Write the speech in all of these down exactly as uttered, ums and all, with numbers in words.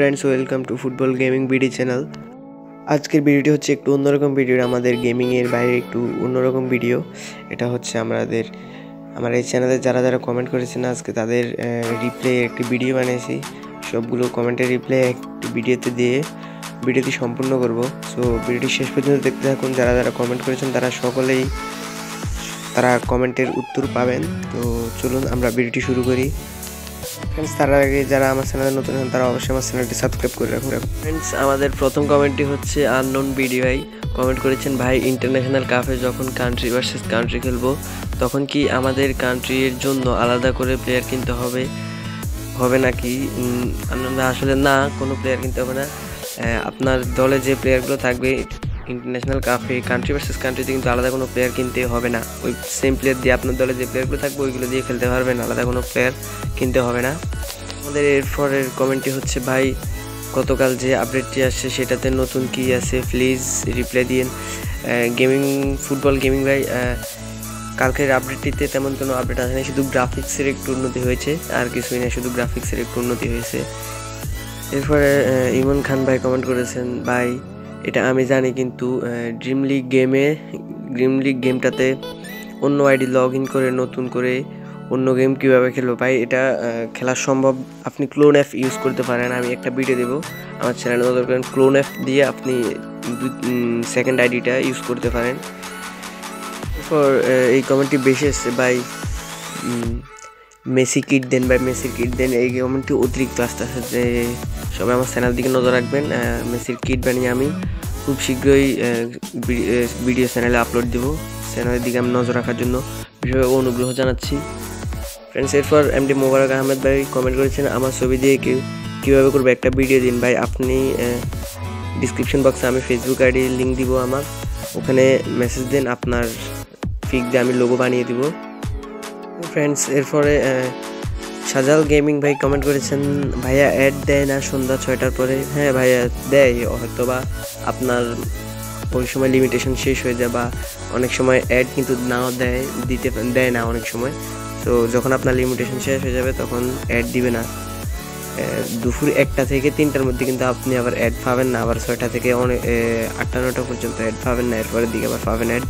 Friends, welcome to football gaming BD channel. আজকের ভিডিওটি হচ্ছে একটু অন্যরকম ভিডিও, আমাদের গেমিংয়ের বাইরে একটু অন্যরকম ভিডিও। এটা হচ্ছে আমাদের আমার এই চ্যানেলে যারা যারা কমেন্ট করেছেন আজকে তাদের রিপ্লে একটি ভিডিও বানিয়েছি। সবগুলো কমেন্টের রিপ্লে একটি ভিডিওতে দিয়ে ভিডিওটি সম্পূর্ণ করব। সো ভিডিওটি শেষ পর্যন্ত দেখতে থাকুন। যারা যারা কমেন্ট করেছেন তারা সকলেই তারা কমেন্টের উত্তর পাবেন। তো চলুন আমরা ভিডিওটি শুরু করি। ফ্রেন্ডস, তার আগে যারা আমার চ্যানেলে নতুন হন তারা অবশ্যই আমার চ্যানেলটি সাবস্ক্রাইব করে রাখুন। ফ্রেন্ডস, আমাদের প্রথম কমেন্টটি হচ্ছে আননোন বিডি ভাই কমেন্ট করেছেন, ভাই ইন্টারন্যাশনাল কাপে যখন কান্ট্রি ভার্সেস কান্ট্রি খেলবো তখন কি আমাদের কান্ট্রির জন্য আলাদা করে প্লেয়ার কিনতে হবে হবে নাকি? আসলে না, কোনো প্লেয়ার কিনতে হবে না। আপনার দলে যে প্লেয়ারগুলো থাকবে ইন্টারন্যাশনাল কাপে কান্ট্রি ভার্সেস কান্ট্রিতে কিন্তু আলাদা কোনো প্লেয়ার কিনতে হবে না। ওই সেম প্লেয়ার দিয়ে আপনার দলে যে প্লেয়ারগুলো থাকবে ওইগুলো দিয়ে খেলতে পারবেন, আলাদা কোনো প্লেয়ার কিনতে হবে না। আমাদের এরপরের কমেন্টটি হচ্ছে, ভাই গতকাল যে আপডেটটি আসছে সেটাতে নতুন কি আছে প্লিজ রিপ্লাই দিন। গেমিং ফুটবল গেমিং ভাই, কালকের আপডেটটিতে তেমন কোনো আপডেট আসেনি, শুধু গ্রাফিক্সের একটু উন্নতি হয়েছে, আর কিছুই না, শুধু গ্রাফিক্সের একটু উন্নতি হয়েছে। এরপরে ইমন খান ভাই কমেন্ট করেছেন, ভাই এটা আমি জানি কিন্তু ড্রিম লিগ গেমে ড্রিম লিগ গেমটাতে অন্য আইডি লগ ইন করে নতুন করে অন্য গেম কীভাবে খেলবো? ভাই এটা খেলা সম্ভব, আপনি ক্লোন অ্যাপ ইউজ করতে পারেন। আমি একটা ভিডিও দেবো আমার চ্যানেলে, নজর করেন। ক্লোন অ্যাপ দিয়ে আপনি সেকেন্ড আইডিটা ইউজ করতে পারেন। এরপর এই কমেন্টটি বেশি এসছে, ভাই মেসি কিট দেন, ভাই মেসির কিট দেন। এই কমেন্টটি অতিরিক্ত আসতে আসে, যে সবাই আমার চ্যানেল দিকে নজর রাখবেন। মেসির কিট বানিয়ে আমি খুব শীঘ্রই ভিডিও চ্যানেলে আপলোড দেবো। চ্যানেলের দিকে আমি নজর রাখার জন্য বিশেষভাবে অনুগ্রহ জানাচ্ছি। ফ্রেন্ডস, এরপর এমডি মোবারক আহমেদ ভাই কমেন্ট করেছেন, আমার ছবি দিয়ে কেউ কীভাবে করবে একটা ভিডিও দিন। ভাই আপনি ডিসক্রিপশন বক্সে আমি ফেসবুক আইডি লিঙ্ক দিব আমার, ওখানে মেসেজ দেন, আপনার পিক দিয়ে আমি লোগো বানিয়ে দিব। ফ্রেন্ডস, এরপরে সাজাল গেমিং ভাই কমেন্ট করেছেন, ভাইয়া অ্যাড দেয় না সন্ধ্যা ছয়টার পরে? হ্যাঁ ভাইয়া দেয়, হয়তো বা আপনার ওই সময় লিমিটেশন শেষ হয়ে যায়, বা অনেক সময় অ্যাড কিন্তু নাও দেয়, দিতে দেয় না অনেক সময়। তো যখন আপনার লিমিটেশন শেষ হয়ে যাবে তখন অ্যাড দিবে না। দুপুর একটা থেকে তিনটার মধ্যে কিন্তু আপনি আবার অ্যাড পাবেন না, আবার ছয়টা থেকে অনেক আটটা নটা পর্যন্ত অ্যাড পাবেন না, এরপরের দিকে আবার পাবেন অ্যাড।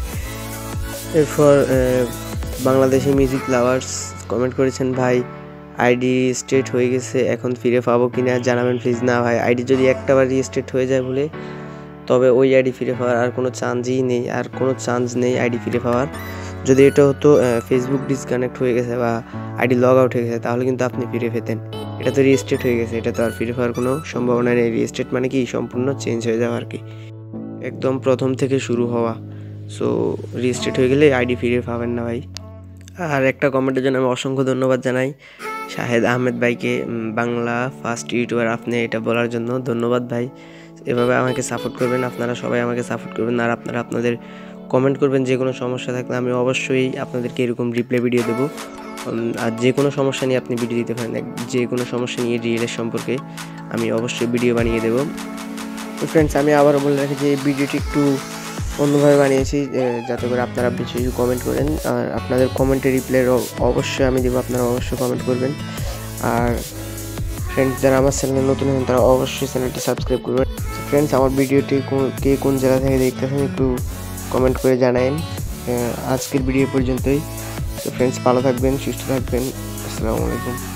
এরপর বাংলাদেশি মিউজিক লাভার্স কমেন্ট করেছেন, ভাই আইডি স্টেট হয়ে গেছে, এখন ফিরে পাবো কিনা জানাবেন প্লিজ। না ভাই, আইডি যদি একটা বার রিস্টেট হয়ে যায় বলে তবে ওই আইডি ফিরে পাওয়ার আর কোনো চান্সই নেই, আর কোনো চান্স নেই আইডি ফিরে পাওয়ার। যদি এটা হতো ফেসবুক ডিসকানেক্ট হয়ে গেছে বা আইডি লগ আউট হয়ে গেছে তাহলে কিন্তু আপনি ফিরে পেতেন। এটা তো রিস্টেট হয়ে গেছে, এটা তো আর ফিরে পাওয়ার কোনো সম্ভাবনা নেই। রিস্টেট মানে কি সম্পূর্ণ চেঞ্জ হয়ে যাওয়া আর কি, একদম প্রথম থেকে শুরু হওয়া। সো রিস্টেট হয়ে গেলে আইডি ফিরে পাবেন না ভাই। আর একটা কমেন্টের জন্য আমি অসংখ্য ধন্যবাদ জানাই শাহেদ আহমেদ ভাইকে, বাংলা ফার্স্ট ইউটিউবার, আপনি এটা বলার জন্য ধন্যবাদ ভাই। এভাবে আমাকে সাপোর্ট করবেন, আপনারা সবাই আমাকে সাপোর্ট করবেন, আর আপনারা আপনাদের কমেন্ট করবেন। যে কোনো সমস্যা থাকলে আমি অবশ্যই আপনাদেরকে এরকম রিপ্লাই ভিডিও দেবো। আর যে কোনো সমস্যা নিয়ে আপনি ভিডিও দিতে পারেন, যে কোনো সমস্যা নিয়ে রিয়েলের সম্পর্কে আমি অবশ্যই ভিডিও বানিয়ে দেবো। তো ফ্রেন্ডস, আমি আবারও বলে রাখি যে এই ভিডিওটি একটু অন্যভাবে বানিয়েছি যাতে করে আপনারা বেশি কমেন্ট করেন, আর আপনাদের কমেন্টের রিপ্লাই অবশ্যই আমি দেবো, আপনারা অবশ্যই কমেন্ট করবেন। আর ফ্রেন্ডস, যারা আমার চ্যানেলে নতুন হন তারা অবশ্যই চ্যানেলটি সাবস্ক্রাইব করবেন। ফ্রেন্ডস, আমার ভিডিওটি কে কোন জেলা থেকে দেখতেছেন একটু কমেন্ট করে জানাবেন। আজকের ভিডিও পর্যন্তই। তো ফ্রেন্ডস, ভালো থাকবেন, সুস্থ থাকবেন। আসসালামু আলাইকুম।